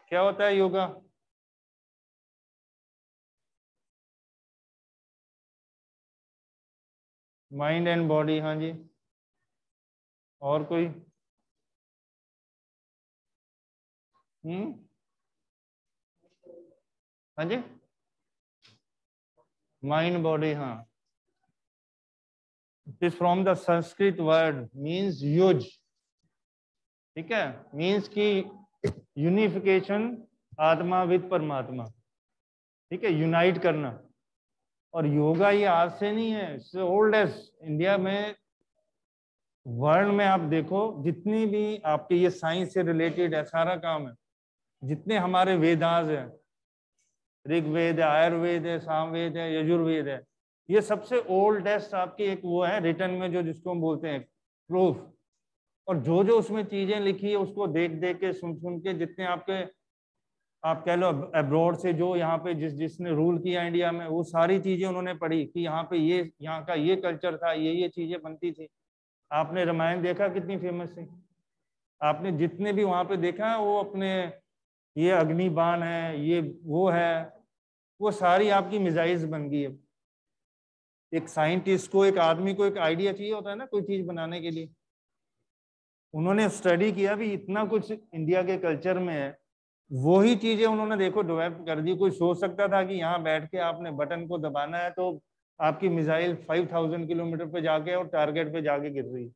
क्या होता है योगा? माइंड एंड बॉडी, हाँ जी। और कोई? हाँ जी, माइंड बॉडी, हाँ। It is from the Sanskrit word means युज, ठीक है, मीन्स की यूनिफिकेशन, आत्मा विद परमात्मा, ठीक है, यूनाइट करना। और योगा ये आज से नहीं है, ओल्ड एज इंडिया में, वर्ल्ड में आप देखो जितनी भी आपके ये साइंस से रिलेटेड है सारा काम है, जितने हमारे वेदांत है, ऋग्वेद है, आयुर्वेद है, सामवेद है, यजुर्वेद है, ये सबसे ओल्डेस्ट आपकी एक वो है रिटर्न में, जो जिसको हम बोलते हैं प्रूफ। और जो जो उसमें चीजें लिखी है उसको देख देख के, सुन सुन के, जितने आपके आप कह लो अब्रॉड से जो यहाँ पे जिसने रूल किया इंडिया में, वो सारी चीजें उन्होंने पढ़ी कि यहाँ पे ये, यहाँ का ये कल्चर था, ये चीजें बनती थी। आपने रामायण देखा कितनी फेमस थी, आपने जितने भी वहां पे देखा वो अपने, ये अग्निबाण है, ये वो है, वो सारी आपकी मिसाइल्स बन गई है। एक साइंटिस्ट को, एक आदमी को एक आइडिया चाहिए होता है ना कोई चीज बनाने के लिए, उन्होंने स्टडी किया भी इतना कुछ इंडिया के कल्चर में है, वही चीजें उन्होंने देखो डेवलप कर दी। कोई सोच सकता था कि यहाँ बैठ के आपने बटन को दबाना है तो आपकी मिसाइल 5000 किलोमीटर पे जाके और टारगेट पे जाके गिर रही है?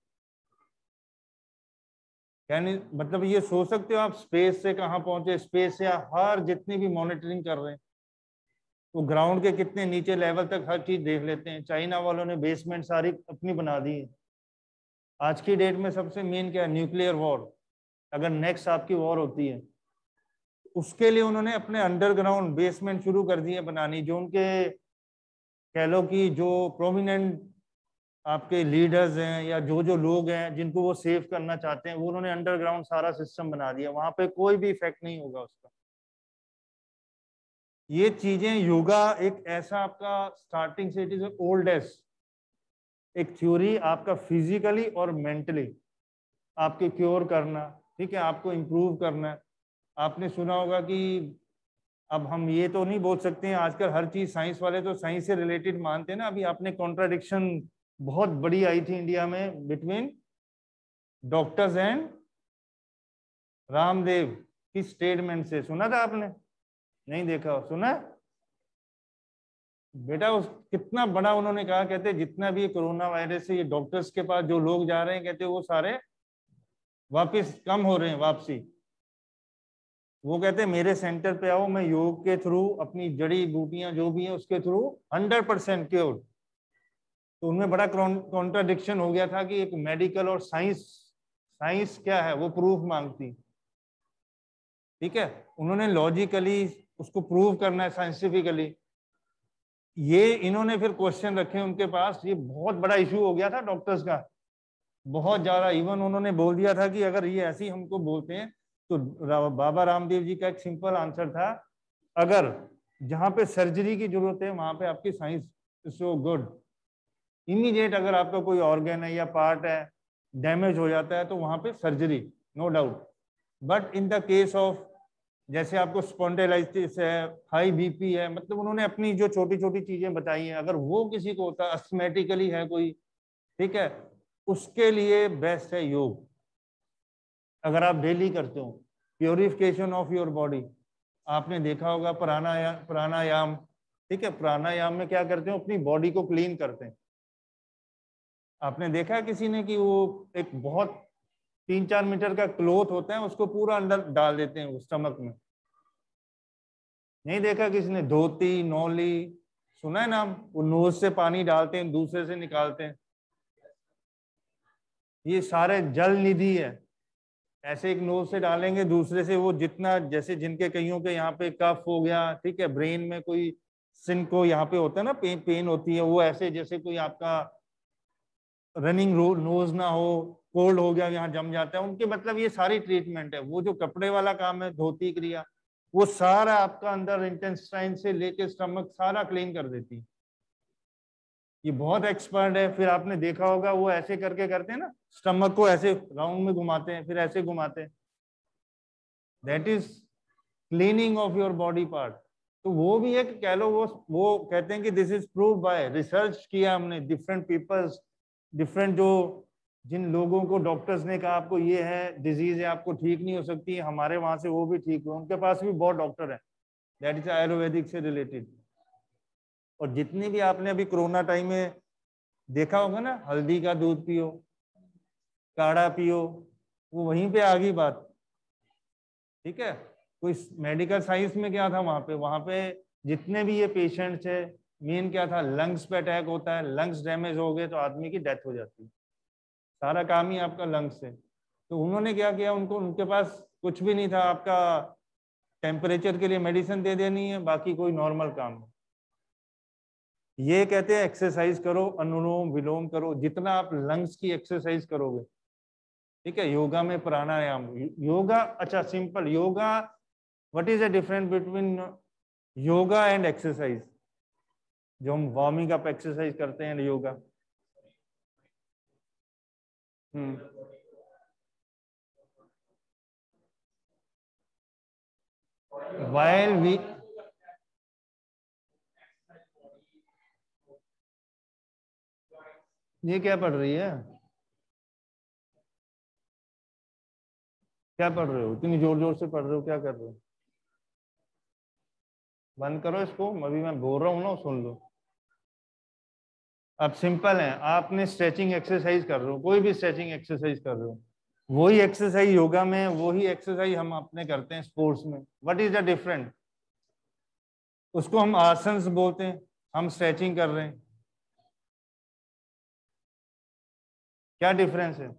यानी मतलब ये सोच सकते हो आप, स्पेस से कहाँ पहुंचे, स्पेस से हर जितनी भी मॉनिटरिंग कर रहे हैं, वो ग्राउंड के कितने नीचे लेवल तक हर चीज देख लेते हैं। चाइना वालों ने बेसमेंट सारी अपनी बना दी है। आज की डेट में सबसे मेन क्या है, न्यूक्लियर वॉर। अगर नेक्स्ट आपकी वॉर होती है, उसके लिए उन्होंने अपने अंडरग्राउंड बेसमेंट शुरू कर दिए बनानी। जो उनके कह लो कि जो प्रोमिनेंट आपके लीडर्स हैं या जो जो लोग हैं जिनको वो सेव करना चाहते हैं, वो उन्होंने अंडरग्राउंड सारा सिस्टम बना दिया, वहां पे कोई भी इफेक्ट नहीं होगा उसका। ये चीजें, योगा एक ऐसा आपका स्टार्टिंग से, इट इज ओल्डेस्ट एक थ्योरी आपका, फिजिकली और मेंटली आपके क्योर करना, ठीक है, आपको इम्प्रूव करना है। आपने सुना होगा कि अब हम ये तो नहीं बोल सकते हैं, आजकल हर चीज साइंस वाले तो साइंस से रिलेटेड मानते हैं ना। अभी आपने कॉन्ट्राडिक्शन बहुत बड़ी आई थी इंडिया में बिटवीन डॉक्टर्स एंड रामदेव की स्टेटमेंट से, सुना था आपने? नहीं देखा? सुना बेटा, उस कितना बड़ा उन्होंने कहा, कहते जितना भी कोरोना वायरस है, ये डॉक्टर्स के पास जो लोग जा रहे हैं, कहते वो सारे वापस कम हो रहे हैं, वापसी। वो कहते मेरे सेंटर पे आओ, मैं योग के थ्रू, अपनी जड़ी बूटियां जो भी हैं उसके थ्रू 100% क्योर। तो उनमें बड़ा कॉन्ट्राडिक्शन हो गया था कि एक मेडिकल और साइंस, साइंस क्या है वो प्रूफ मांगती, ठीक है, उन्होंने लॉजिकली उसको प्रूव करना है साइंटिफिकली। ये इन्होंने फिर क्वेश्चन रखे उनके पास, ये बहुत बड़ा इशू हो गया था डॉक्टर्स का, बहुत ज्यादा। इवन उन्होंने बोल दिया था कि अगर ये ऐसे ही हमको बोलते हैं तो बाबा रामदेव जी का एक सिंपल आंसर था, अगर जहां पे सर्जरी की जरूरत है वहां पे आपकी साइंस सो गुड, इमीडिएट अगर आपका कोई ऑर्गन है या पार्ट है डैमेज हो जाता है तो वहां पे surgery, no doubt. But in the case of, जैसे आपको स्पॉन्डिलाइटिस है, हाई बीपी है, मतलब उन्होंने अपनी जो छोटी छोटी चीजें बताई हैं, अगर वो किसी को होता, अस्थमेटिकली है कोई, ठीक है, उसके लिए बेस्ट है योग। अगर आप डेली करते हो, प्योरिफिकेशन ऑफ योर बॉडी, आपने देखा होगा प्राणायाम, ठीक है, प्राणायाम में क्या करते हो, अपनी बॉडी को क्लीन करते हैं। आपने देखा है किसी ने कि वो एक बहुत 3-4 मीटर का क्लोथ होता है, उसको पूरा अंदर डाल देते हैं स्टमक में? नहीं देखा किसी ने? धोती, नौली, सुना है नाम? वो नोज से पानी डालते हैं, दूसरे से निकालते हैं। ये सारे जल निधि है। ऐसे एक नोज से डालेंगे, दूसरे से वो जितना, जैसे जिनके कईयों के यहाँ पे कफ हो गया, ठीक है, ब्रेन में कोई सिन को यहाँ पे होता है ना, पेन होती है, वो ऐसे जैसे कोई आपका रनिंग नोज ना हो, कोल्ड हो गया यहाँ जम जाता है उनके, मतलब ये सारी ट्रीटमेंट है। वो जो कपड़े वाला काम है, धोती क्रिया, वो सारा आपका अंदर इंटेस्टाइन से लेके स्टमक सारा क्लीन कर देती है। ये बहुत एक्सपर्ट है। फिर आपने देखा होगा वो ऐसे करके करते हैं ना, स्टमक को ऐसे राउंड में घुमाते हैं, फिर ऐसे घुमाते हैं। That is cleaning of your body part. तो वो भी एक कह लो, वो कहते हैं कि this is prove by research किया हमने, डिफरेंट पीपल्स, डिफरेंट जो जिन लोगों को डॉक्टर्स ने कहा आपको ये है डिजीज है, आपको ठीक नहीं हो सकती, हमारे वहां से वो भी ठीक हुए, उनके पास भी बहुत डॉक्टर है, दैट इज आयुर्वेदिक से रिलेटेड। और जितनी भी आपने अभी कोरोना टाइम में देखा होगा ना, हल्दी का दूध पियो, काढ़ा पियो, वो वहीं पे आ गई बात, ठीक है। कोई मेडिकल साइंस में क्या था वहां पे जितने भी ये पेशेंट्स है, मेन क्या था, लंग्स पे अटैक होता है, लंग्स डैमेज हो गए तो आदमी की डेथ हो जाती है, सारा काम ही आपका लंग्स से। तो उन्होंने क्या किया, उनको उनके पास कुछ भी नहीं था, आपका टेम्परेचर के लिए मेडिसिन दे देनी है, बाकी कोई नॉर्मल काम है। ये कहते हैं एक्सरसाइज करो, अनुलोम विलोम करो, जितना आप लंग्स की एक्सरसाइज करोगे, ठीक है। योगा में प्राणायाम, योगा, अच्छा simple yoga, what is the difference between yoga and exercise? जो हम वार्मिंग अप एक्सरसाइज करते हैं योगा, while we, ये क्या पढ़ रही है, क्या पढ़ रहे हो, इतनी जोर जोर से पढ़ रहे हो, क्या कर रहे हो? बंद करो इसको, अभी मैं बोल रहा हूँ ना, सुन लो। अब सिंपल है, आपने स्ट्रेचिंग एक्सरसाइज कर रहे हो, कोई भी स्ट्रेचिंग एक्सरसाइज कर रहे हो, वही एक्सरसाइज योगा में, वही एक्सरसाइज हम अपने करते हैं स्पोर्ट्स में। What is the different? उसको हम आसन्स बोलते हैं, हम स्ट्रेचिंग कर रहे हैं, क्या डिफरेंस है?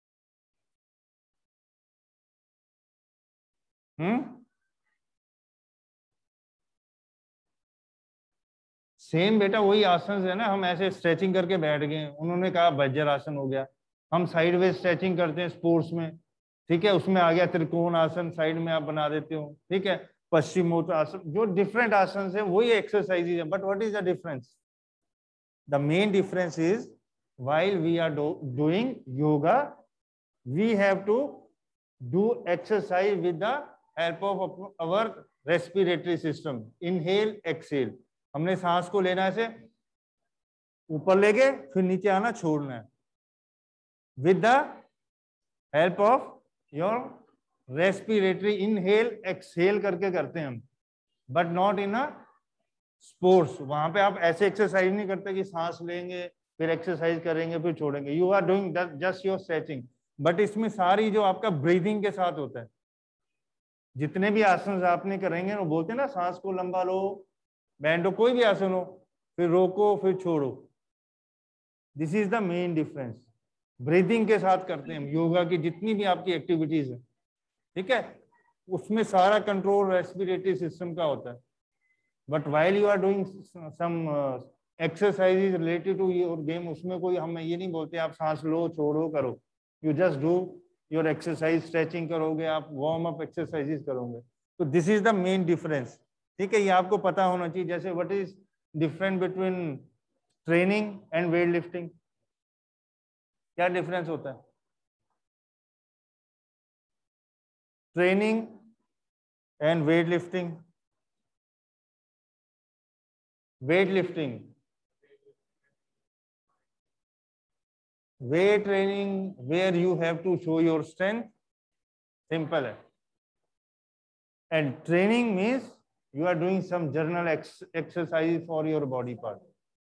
सेम बेटा, वही आसन है ना, हम ऐसे स्ट्रेचिंग करके बैठ गए, उन्होंने कहा वज्रासन हो गया, हम साइडवेज स्ट्रेचिंग करते हैं स्पोर्ट्स में, ठीक है, उसमें आ गया त्रिकोण आसन, साइड में आप बना देते हो, ठीक है, पश्चिमोत्तासन, जो डिफरेंट आसन है वही एक्सरसाइज है, but what is the difference? The main difference is while we are doing yoga, we have to do exercise with the help of our respiratory system, inhale exhale। हमने सांस को लेना है से ऊपर लेके फिर नीचे आना, छोड़ना है, with the help of your respiratory, inhale exhale करके करते हैं हम, but not in a sports. वहां पे आप ऐसे एक्सरसाइज नहीं करते कि सांस लेंगे फिर एक्सरसाइज करेंगे फिर छोड़ेंगे, you are doing just your stretching, but इसमें सारी जो आपका ब्रीदिंग के साथ होता है, जितने भी आसन आपने करेंगे वो बोलते हैं ना, सांस को लंबा लो, बैंडो, कोई भी आसन हो, फिर रोको फिर छोड़ो, this is the main difference. Breathing के साथ करते हैं हम योगा की जितनी भी आपकी एक्टिविटीज है, ठीक है, उसमें सारा कंट्रोल रेस्पिरेटरी सिस्टम का होता है। But while you are doing some exercises related to your game, उसमें कोई हम ये नहीं बोलते आप सांस लो छोड़ो करो, you just do your exercise, stretching करोगे आप, वार्म अप एक्सरसाइजेज करोगे, तो this is the main difference, ठीक है। ये आपको पता होना चाहिए। जैसे what is different between training and weight lifting, क्या डिफरेंस होता है? Training and weight lifting, weight lifting, weight training where you have to show your strength, simple है, and training means you are doing some general exercise for your body part।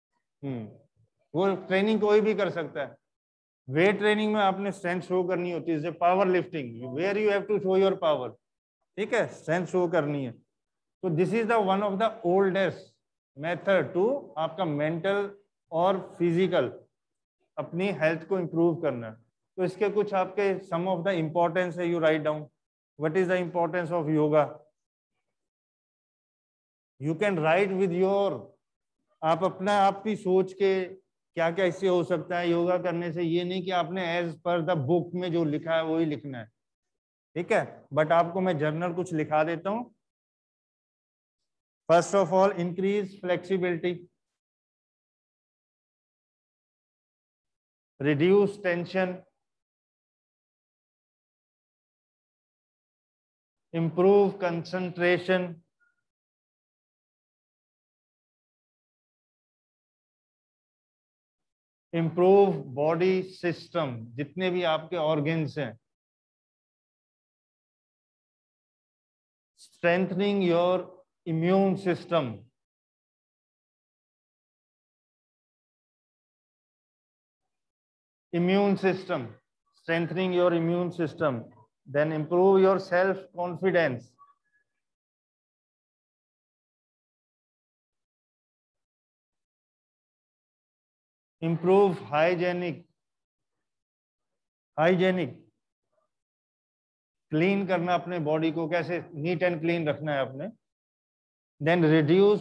वो training कोई भी कर सकता है। Weight training में आपने strength show करनी होती है, जैसे power lifting where you have to show your power, ठीक है, स्ट्रेंथ शो करनी है। तो this is the one of the oldest method to आपका मेंटल और फिजिकल अपनी हेल्थ को इंप्रूव करना। तो इसके कुछ आपके सम ऑफ द इंपॉर्टेंस है, you write down, what is the importance of yoga, you can write with your, आप अपना आप भी सोच के क्या क्या इससे हो सकता है योगा करने से, ये नहीं कि आपने एज पर द बुक में जो लिखा है वही लिखना है, ठीक है, बट आपको मैं जर्नल कुछ लिखा देता हूं। First of all increase flexibility, reduce tension, improve concentration, improve body system, जितने भी आपके organs हैं, strengthening your immune system, strengthening your immune system, then improve your self confidence, improve hygienic, clean करना अपने बॉडी को, कैसे नीट एंड क्लीन रखना है अपने, देन रिड्यूस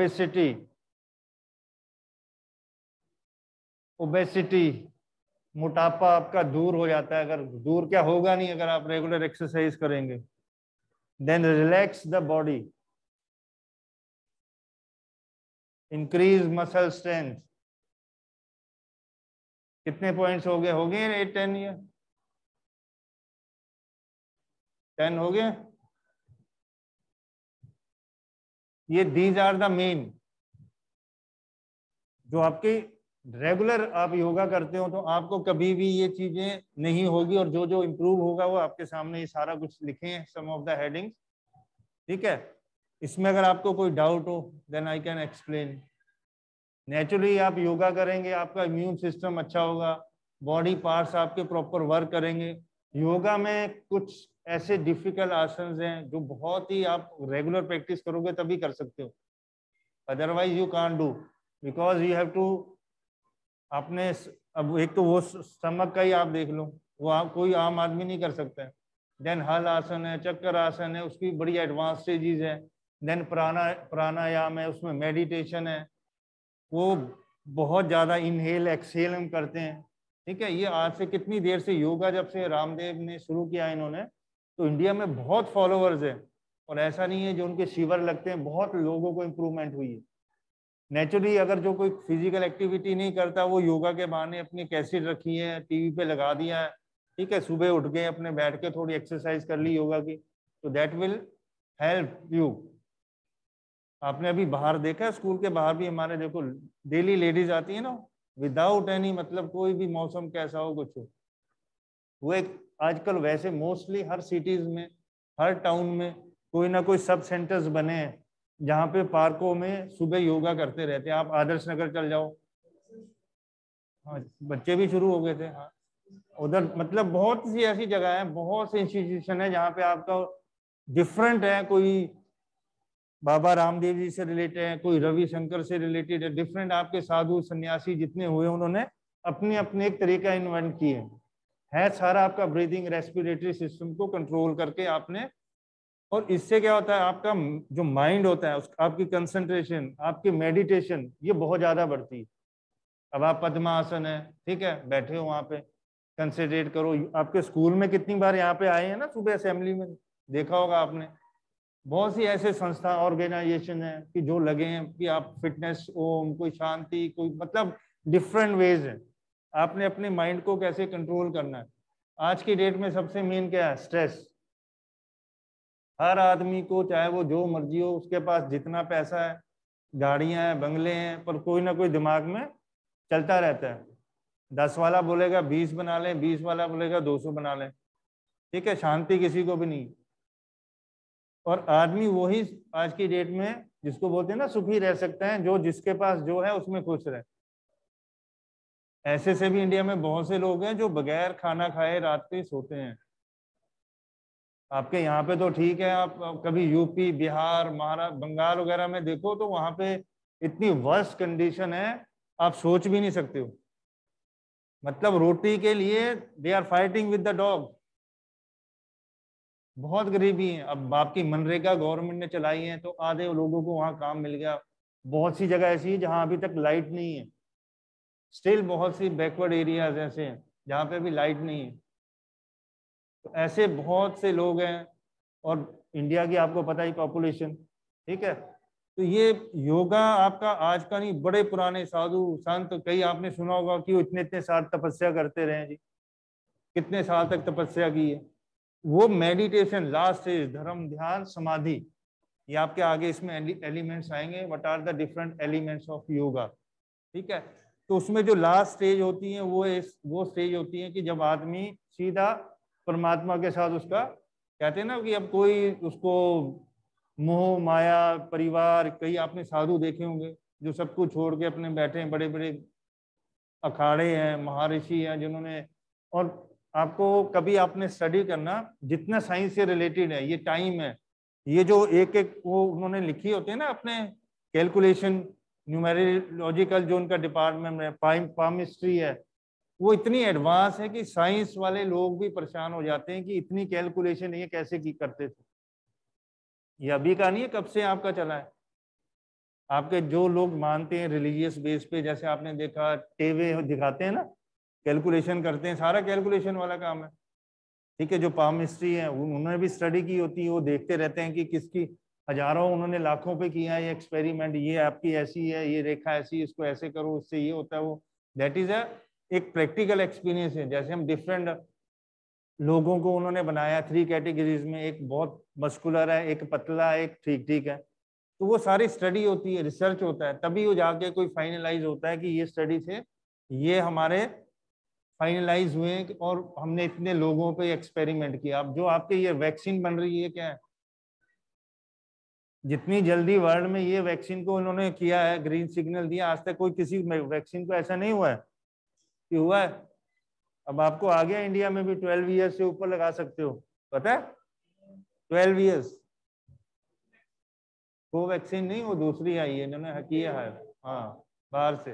ओबेसिटी, मोटापा आपका दूर हो जाता है, अगर दूर क्या होगा नहीं अगर आप रेगुलर एक्सरसाइज करेंगे, then relax the body, increase muscle strength. कितने पॉइंट्स हो गए 8 10 या 10 हो गए। ये दीज आर द मेन, जो आपके रेगुलर आप योगा करते हो तो आपको कभी भी ये चीजें नहीं होगी, और जो जो इम्प्रूव होगा वो आपके सामने ये सारा कुछ लिखे हैं, सम ऑफ द हेडिंग्स, ठीक है। इसमें अगर आपको कोई डाउट हो then I can explain. Naturally आप योगा करेंगे, आपका इम्यून सिस्टम अच्छा होगा, बॉडी पार्ट्स आपके प्रॉपर वर्क करेंगे। योगा में कुछ ऐसे डिफिकल्ट आसन्स हैं जो बहुत ही आप रेगुलर प्रैक्टिस करोगे तभी कर सकते हो, otherwise you can't do, because you have to अपने, अब एक तो वो स्टमक का ही आप देख लो, वो आप कोई आम आदमी नहीं कर सकता है। देन हल आसन है, चक्कर आसन है, उसकी बड़ी एडवांस स्टेजेस है। देन प्राणायाम है, उसमें मेडिटेशन है, वो बहुत ज़्यादा इनहेल एक्सहेल हम करते हैं, ठीक है। ये आज से कितनी देर से योगा, जब से रामदेव ने शुरू किया इन्होंने, तो इंडिया में बहुत फॉलोअर्स हैं, और ऐसा नहीं है जो उनके शिविर लगते हैं, बहुत लोगों को इम्प्रूवमेंट हुई है। नेचुरली अगर जो कोई फिजिकल एक्टिविटी नहीं करता, वो योगा के बहाने अपनी कैसेट रखी है, टीवी पे लगा दिया है, ठीक है, सुबह उठ गए अपने बैठ के थोड़ी एक्सरसाइज कर ली योगा की, तो दैट विल हेल्प यू। आपने अभी बाहर देखा, स्कूल के बाहर भी हमारे देखो डेली लेडीज आती है ना, विदाउट एनी मतलब कोई भी मौसम कैसा हो कुछ हो, वो एक आजकल वैसे मोस्टली हर सिटीज में, हर टाउन में कोई ना कोई सब सेंटर्स बने हैं जहाँ पे पार्कों में सुबह योगा करते रहते हैं। आप आदर्श नगर चल जाओ, हाँ बच्चे भी शुरू हो गए थे, हाँ उधर मतलब बहुत सी ऐसी जगह है, बहुत से इंस्टीट्यूशन है जहाँ पे आपका डिफरेंट है, कोई बाबा रामदेव जी से रिलेटेड है, कोई रविशंकर से रिलेटेड है, डिफरेंट आपके साधु सन्यासी जितने हुए उन्होंने अपने अपने एक तरीका इन्वेंट किए है सारा आपका ब्रीदिंग रेस्पिरेटरी सिस्टम को कंट्रोल करके आपने। और इससे क्या होता है, आपका जो माइंड होता है, आपकी कंसंट्रेशन, आपकी मेडिटेशन, ये बहुत ज्यादा बढ़ती है। अब आप पद्मासन है, ठीक है, बैठे हो वहां पे कंसंट्रेट करो। आपके स्कूल में कितनी बार यहाँ पे आए हैं ना, सुबह असेंबली में देखा होगा आपने, बहुत सी ऐसे संस्था ऑर्गेनाइजेशन है कि जो लगे हैं कि आप फिटनेस, ओम, कोई शांति, कोई मतलब डिफरेंट वेज है, आपने अपने माइंड को कैसे कंट्रोल करना है। आज की डेट में सबसे मेन क्या है, स्ट्रेस। हर आदमी को, चाहे वो जो मर्जी हो, उसके पास जितना पैसा है, गाड़ियां हैं, बंगले हैं, पर कोई ना कोई दिमाग में चलता रहता है। 10 वाला बोलेगा 20 बना लें, 20 वाला बोलेगा 200 बना लें, ठीक है, शांति किसी को भी नहीं। और आदमी वही आज की डेट में जिसको बोलते हैं ना सुखी रह सकते हैं, जो जिसके पास जो है उसमें खुश रहे। ऐसे से भी इंडिया में बहुत से लोग हैं जो बगैर खाना खाए रात पे सोते हैं। आपके यहाँ पे तो ठीक है, आप कभी यूपी, बिहार, महाराष्ट्र, बंगाल वगैरह में देखो तो वहां पे इतनी वर्स्ट कंडीशन है, आप सोच भी नहीं सकते हो। मतलब रोटी के लिए they are fighting with the dog, बहुत गरीबी है। अब आपकी मनरेगा गवर्नमेंट ने चलाई है तो आधे लोगों को वहां काम मिल गया। बहुत सी जगह ऐसी है जहां अभी तक लाइट नहीं है, स्टिल बहुत सी बैकवर्ड एरियाज ऐसे हैं जहाँ पे भी लाइट नहीं है। तो ऐसे बहुत से लोग हैं, और इंडिया की आपको पता ही पॉपुलेशन, ठीक है। तो ये योगा आपका आज का नहीं, बड़े पुराने साधु संत, कई आपने सुना होगा कि वो इतने इतने साल तपस्या करते रहे जी, कितने साल तक तपस्या की है। वो मेडिटेशन लास्ट स्टेज, धर्म, ध्यान, समाधि, ये आपके आगे इसमें एलिमेंट्स आएंगे, what are the different elements of yoga. ठीक है, तो उसमें जो लास्ट स्टेज होती है वो स्टेज होती है कि जब आदमी सीधा परमात्मा के साथ, उसका कहते हैं ना कि अब कोई उसको मोह माया परिवार, कई आपने साधु देखे होंगे जो सब कुछ छोड़ के अपने बैठे हैं, बड़े बड़े अखाड़े हैं, महर्षि हैं जिन्होंने, और आपको कभी आपने स्टडी करना जितना साइंस से रिलेटेड है, ये टाइम है, ये जो एक एक वो उन्होंने लिखी होते हैं ना अपने कैलकुलेशन, न्यूमेरोलॉजिकल जो उनका डिपार्टमेंट है, पामिस्ट्री है, वो इतनी एडवांस है कि साइंस वाले लोग भी परेशान हो जाते हैं कि इतनी कैलकुलेशन ये कैसे की करते थे। ये अभी का नहीं है, कब से आपका चला है। आपके जो लोग मानते हैं रिलीजियस बेस पे, जैसे आपने देखा टीवी दिखाते हैं ना, कैलकुलेशन करते हैं, सारा कैलकुलेशन वाला काम है। ठीक है, जो पामिस्ट्री है उन्होंने भी स्टडी की होती है, वो देखते रहते हैं कि किसकी हजारों, उन्होंने लाखों पे किया है ये एक्सपेरिमेंट, ये आपकी ऐसी है, ये रेखा ऐसी, इसको ऐसे करो, इससे ये होता है वो। दैट इज एक प्रैक्टिकल एक्सपीरियंस है। जैसे हम डिफरेंट लोगों को उन्होंने बनाया 3 कैटेगरीज में, एक बहुत मस्कुलर है, एक पतला है, एक ठीक ठीक है, तो वो सारी स्टडी होती है, रिसर्च होता है, तभी वो जाके कोई फाइनलाइज होता है कि ये स्टडी से ये हमारे फाइनलाइज हुए और हमने इतने लोगों पे एक्सपेरिमेंट किया। अब जो आपके ये वैक्सीन बन रही है, क्या है, जितनी जल्दी वर्ल्ड में ये वैक्सीन को उन्होंने किया है, ग्रीन सिग्नल दिया, आज तक कोई किसी वैक्सीन को ऐसा नहीं हुआ है कि हुआ है। अब आपको आ गया, इंडिया में भी 12 ईयर्स से ऊपर लगा सकते हो, पता है, 12 ईयर्स। कोवैक्सीन नहीं, वो दूसरी आई है, इन्होंने किया है, हाँ, बाहर से।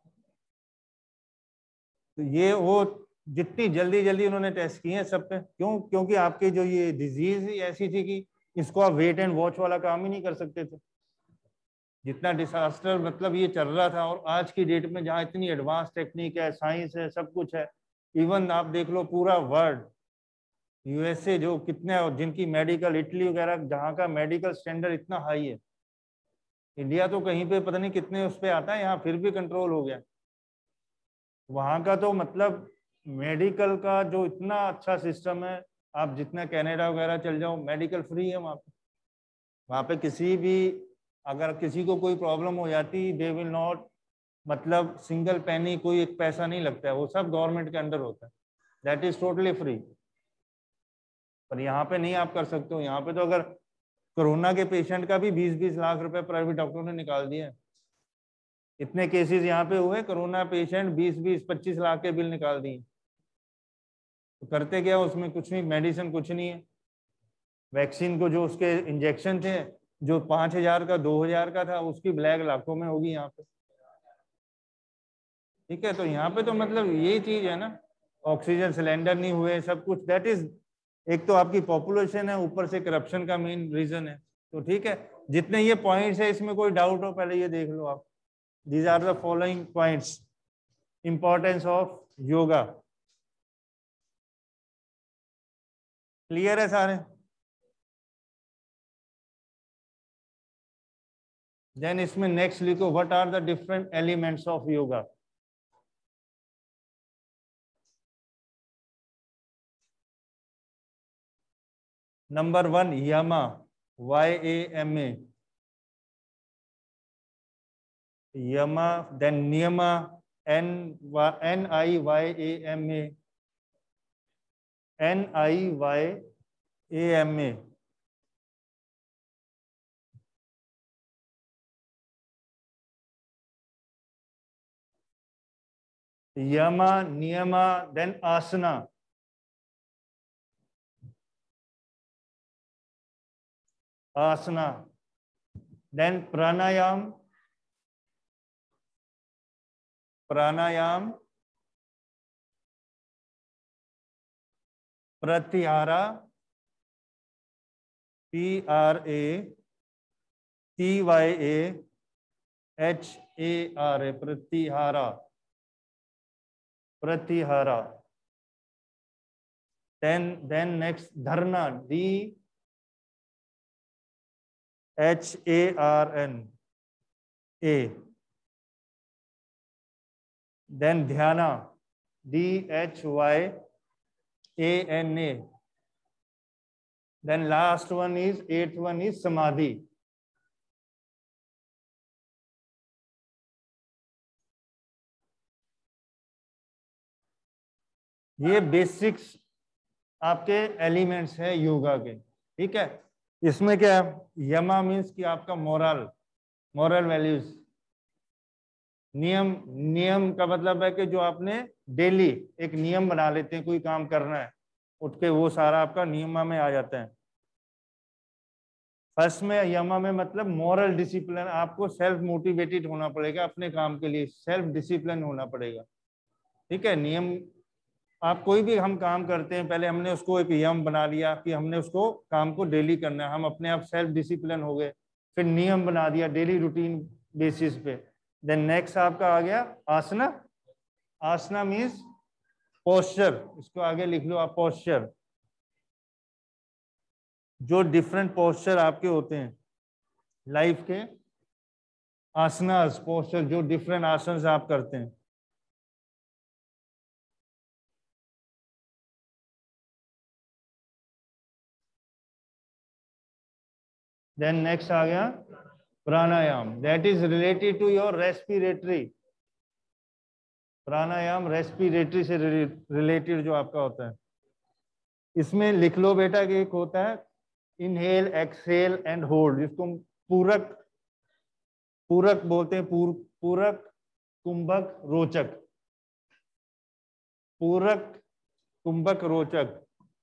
तो ये वो जितनी जल्दी जल्दी उन्होंने टेस्ट किए हैं सब पे, क्यों, क्योंकि आपकी जो ये डिजीज ही ऐसी थी कि इसको आप वेट एंड वॉच वाला काम ही नहीं कर सकते थे। जितना डिसास्टर मतलब ये चल रहा था, और आज की डेट में जहाँ इतनी एडवांस टेक्निक है, साइंस है, सब कुछ है, इवन आप देख लो पूरा वर्ल्ड, यूएसए जो कितने, जिनकी मेडिकल, इटली वगैरह जहाँ का मेडिकल स्टैंडर्ड इतना हाई है, इंडिया तो कहीं पे पता नहीं कितने उस पे आता है, यहाँ फिर भी कंट्रोल हो गया। वहाँ का तो मतलब मेडिकल का जो इतना अच्छा सिस्टम है, आप जितना कनाडा वगैरह चल जाओ, मेडिकल फ्री है वहाँ पे। वहाँ पे किसी भी, अगर किसी को कोई प्रॉब्लम हो जाती, दे विल नॉट, मतलब सिंगल पैनी, कोई एक पैसा नहीं लगता है, वो सब गवर्नमेंट के अंडर होता है, दैट इज टोटली फ्री। पर यहाँ पे नहीं आप कर सकते हो। यहाँ पे तो अगर कोरोना के पेशेंट का भी 20-20 लाख रुपए प्राइवेट डॉक्टरों ने निकाल दिए। इतने केसेस यहाँ पे हुए, कोरोना पेशेंट 20-20-25 लाख के बिल निकाल दिए। तो करते क्या उसमें, कुछ नहीं, मेडिसिन कुछ नहीं है। वैक्सीन को जो उसके इंजेक्शन थे, जो 5,000 का 2,000 का था, उसकी ब्लैक लाखों में होगी यहाँ पे। ठीक है, तो यहाँ पे तो मतलब यही चीज है ना, ऑक्सीजन सिलेंडर नहीं हुए, सब कुछ, दैट इज, एक तो आपकी पॉपुलेशन है, ऊपर से करप्शन का मेन रीजन है। तो ठीक है, जितने ये पॉइंट्स है, इसमें कोई डाउट हो पहले ये देख लो आप। These are the following points, importance of yoga. Clear है सारे? देन इसमें नेक्स्ट लिखो, what are the different elements of yoga. Number 1 yama, YAMA, यमा। देन नियमा, NIYAMA, NIYAMA। Yama, niyama, then asana, asana, then pranayam, pranayam, pratyahara, PRATYAHARA, pratyahara, pratyahara. then next dharna, DHARNA। then dhyana, DHYANA। Then last one is, eighth one is समाधि. ये basics आपके elements है योगा के, ठीक है. इसमें क्या है, यमा मीन्स कि आपका मोरल वैल्यूज, नियम का मतलब है कि जो आपने डेली एक नियम बना लेते हैं, कोई काम करना है उठ के, वो सारा आपका नियमा में आ जाता है. फर्स्ट में यमा में मतलब मॉरल डिसिप्लिन, आपको सेल्फ मोटिवेटेड होना पड़ेगा अपने काम के लिए, सेल्फ डिसिप्लिन होना पड़ेगा, ठीक है. नियम, आप कोई भी हम काम करते हैं, पहले हमने उसको एक यम बना लिया कि हमने उसको काम को डेली करना है, हम अपने आप सेल्फ डिसिप्लिन हो गए, फिर नियम बना दिया डेली रूटीन बेसिस पे. देन नेक्स्ट आपका आ गया आसना. आसना मीन्स पोस्चर, इसको आगे लिख लो आप, पोस्चर. जो डिफरेंट पोस्चर आपके होते हैं लाइफ के, आसनास पोस्चर, जो डिफरेंट आसन आप करते हैं. देन नेक्स्ट आ गया pranayama, that is related to your respiratory. Pranayama respiratory से रिलेटेड जो आपका होता है. इसमें लिख लो बेटा कि एक होता है इनहेल, एक्सहेल एंड होल्ड, जिसको पूरक बोलते हैं. पूरक, कुंभक, रोचक. पूरक, कुंभक, रोचक.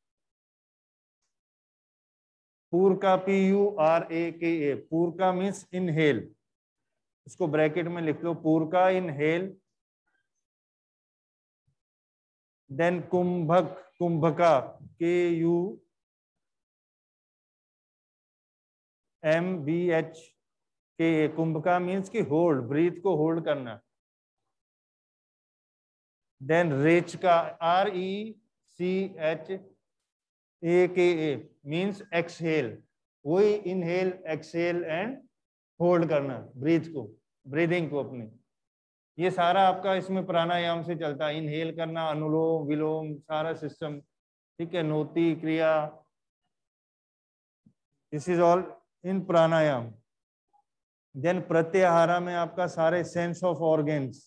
पूर का PURAKA, पूर का मीन्स इनहेल, इसको ब्रैकेट में लिख लो, पूर का inhale. Then kumbhaka, kumbhaka KUMBHKA, kumbhaka means की होल्ड, ब्रीथ को होल्ड करना. Then rechaka RECHAKA means exhale, वही इनहेल, एक्सहेल एंड होल्ड करना ब्रीथ को, ब्रीदिंग को अपनी. ये सारा आपका इसमें प्राणायाम से चलता है. इनहेल करना, अनुलोम विलोम सारा सिस्टम, ठीक है. नोति क्रिया, this is all in pranayama. Then pratyahara में आपका सारे sense of organs,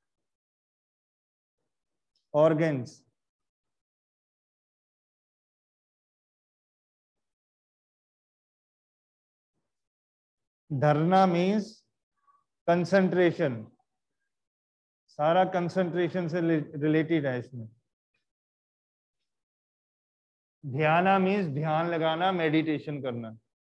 dharana means concentration, सारा कंसंट्रेशन से रिलेटेड है इसमें. ध्याना मीन्स ध्यान लगाना, मेडिटेशन करना.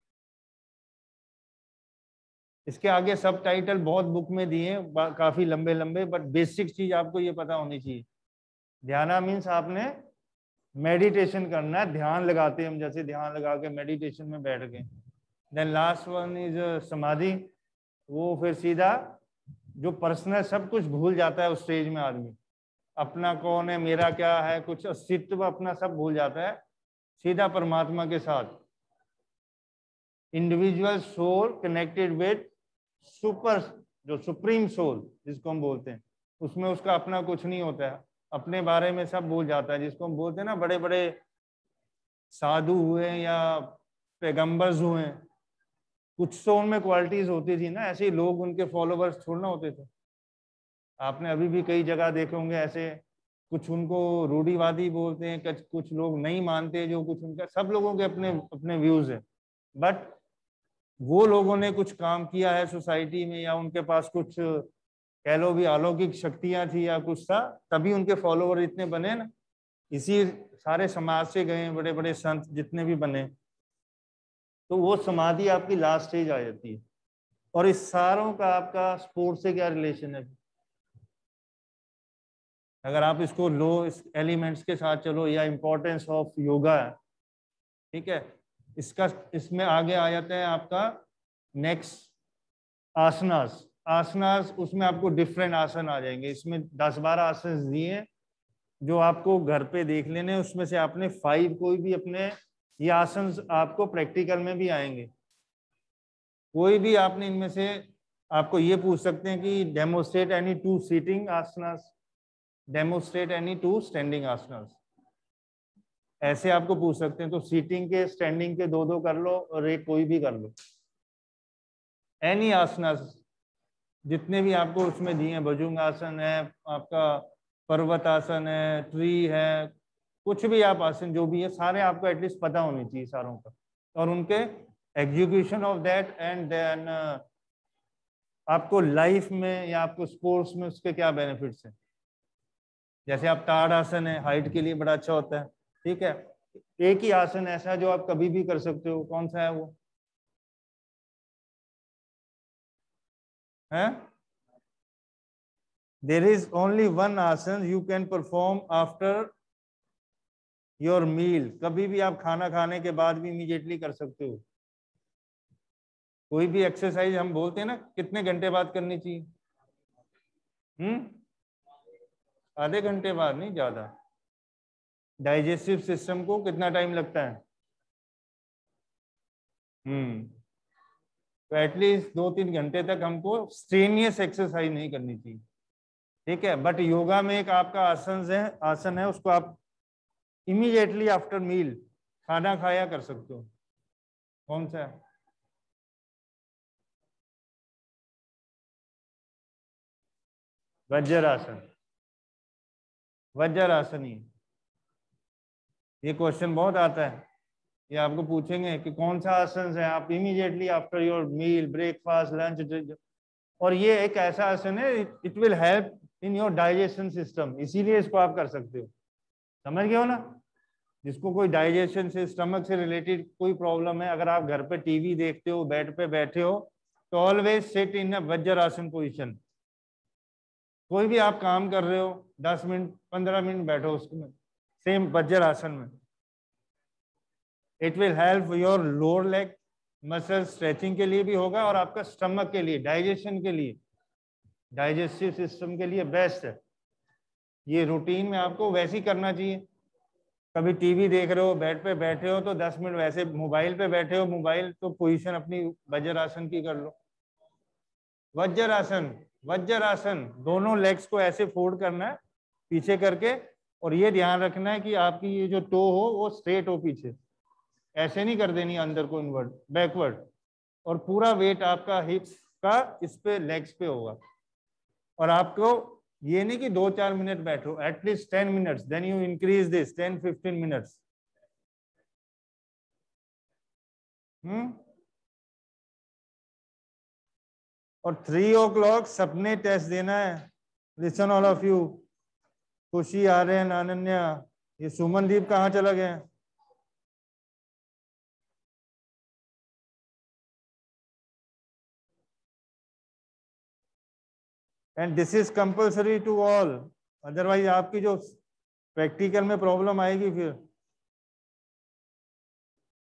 इसके आगे सब टाइटल बहुत बुक में दिए हैं, काफी लंबे लंबे, बट बेसिक चीज आपको ये पता होनी चाहिए. ध्याना मीन्स आपने मेडिटेशन करना है, ध्यान लगाते हैं हम, जैसे ध्यान लगा के मेडिटेशन में बैठ गए. देन लास्ट वन इज समाधि. वो फिर सीधा जो पर्सनल सब कुछ भूल जाता है उस स्टेज में आदमी, अपना कौन है, मेरा क्या है, कुछ अस्तित्व अपना सब भूल जाता है, सीधा परमात्मा के साथ. Individual soul connected with super, जो सुप्रीम सोल जिसको हम बोलते हैं, उसमें उसका अपना कुछ नहीं होता है, अपने बारे में सब भूल जाता है. जिसको हम बोलते हैं ना, बड़े बड़े साधु हुए या पैगंबर्स हुए, कुछ तो उनमें क्वालिटीज होती थी ना, ऐसे ही लोग उनके फॉलोवर्स छोड़ना होते थे. आपने अभी भी कई जगह देखे होंगे ऐसे, कुछ उनको रूढ़िवादी बोलते हैं, कुछ लोग नहीं मानते, जो कुछ उनका, सब लोगों के अपने अपने व्यूज है. बट वो लोगों ने कुछ काम किया है सोसाइटी में, या उनके पास कुछ कह लो भी अलौकिक शक्तियां थी या कुछ था, तभी उनके फॉलोवर इतने बने ना. इसी सारे समाज से गए बड़े बड़े संत जितने भी बने. तो वो समाधि आपकी लास्ट स्टेज आ जाती है. और इस सारों का आपका स्पोर्ट्स से क्या रिलेशन है? अगर आप इसको लो, इस एलिमेंट्स के साथ चलो, या इम्पोर्टेंस ऑफ योगा है, ठीक है. इसमें आगे आ जाता है आपका नेक्स्ट आसनास. आसनास, उसमें आपको डिफरेंट आसन आ जाएंगे. इसमें 10-12 आसन दिए जो आपको घर पे देख लेने, उसमें से आपने 5 कोई भी अपने, ये आसन आपको प्रैक्टिकल में भी आएंगे. कोई भी आपने इनमें से, आपको ये पूछ सकते हैं कि demonstrate any 2 sitting asanas, demonstrate any 2 standing asanas. ऐसे आपको पूछ सकते हैं, तो सीटिंग के स्टैंडिंग के 2-2 कर लो और एक कोई भी कर लो। एनी आसनास जितने भी आपको उसमें दिए हैं, भुजंग आसन है आपका, पर्वत आसन है, ट्री है, कुछ भी आप आसन जो भी है सारे आपको एटलीस्ट पता होने चाहिए सारों का, और उनके execution of that, and then आपको लाइफ में या आपको स्पोर्ट्स में उसके क्या बेनिफिट्स हैं। जैसे आप ताड़ आसन है, हाइट के लिए बड़ा अच्छा होता है, ठीक है। एक ही आसन ऐसा है जो आप कभी भी कर सकते हो, कौन सा है वो है? There is only one आसन you can perform after your meal। कभी भी आप खाना खाने के बाद भी इमीडिएटली कर सकते हो। कोई भी एक्सरसाइज हम बोलते हैं ना कितने घंटे बाद करनी चाहिए? आधे घंटे बाद नहीं, ज्यादा। डाइजेस्टिव सिस्टम को कितना टाइम लगता है? तो एटलीस्ट 2-3 घंटे तक हमको स्ट्रेनियस एक्सरसाइज नहीं करनी चाहिए, ठीक है। बट योगा में एक आपका आसन है उसको आप इमीडिएटली आफ्टर मील, खाना खाया कर सकते हो। कौन सा है? वज्रासन। वज्रासन ही ये क्वेश्चन बहुत आता है, ये आपको पूछेंगे कि कौन सा आसन है, आप immediately after your meal, breakfast, lunch, और ये एक ऐसा आसन है it will help in your digestion system, इसीलिए इसको आप कर सकते हो। समझ गए हो ना? जिसको कोई डाइजेशन से, स्टमक से रिलेटेड कोई प्रॉब्लम है, अगर आप घर पे टीवी देखते हो, बेड पे बैठे हो, तो always sit in a vajrasana position. कोई भी आप काम कर रहे हो 10 मिनट 15 मिनट बैठो उसमें, सेम वज्रासन में। It will help your lower leg muscle stretching के लिए भी होगा, और आपका स्टमक के लिए, डाइजेशन के लिए, डाइजेस्टिव सिस्टम के लिए बेस्ट है। ये रूटीन में आपको वैसे ही करना चाहिए। कभी टीवी देख रहे हो, बेड पे बैठे हो, तो 10 मिनट वैसे मोबाइल पे बैठे हो, मोबाइल तो पोजीशन अपनी वज्रासन की कर लो। वज्रासन, वज्रासन दोनों लेग्स को ऐसे फोल्ड करना है पीछे करके, और ये ध्यान रखना है कि आपकी ये जो टो हो वो स्ट्रेट हो पीछे, ऐसे नहीं कर देनी अंदर को इनवर्ड बैकवर्ड, और पूरा वेट आपका हिप्स का इस पे, लेग्स पे होगा। और आपको ये नहीं कि 2-4 मिनट बैठो, at least 10 minutes, then you increase this 10-15 minutes. और 3 o'clock सपने टेस्ट देना है। लिसन ऑल ऑफ यू, खुशी, आर्यन, अनन्या, ये सुमनदीप कहाँ चला गया? And this is compulsory to all, otherwise आपकी जो प्रैक्टिकल में प्रॉब्लम आएगी फिर।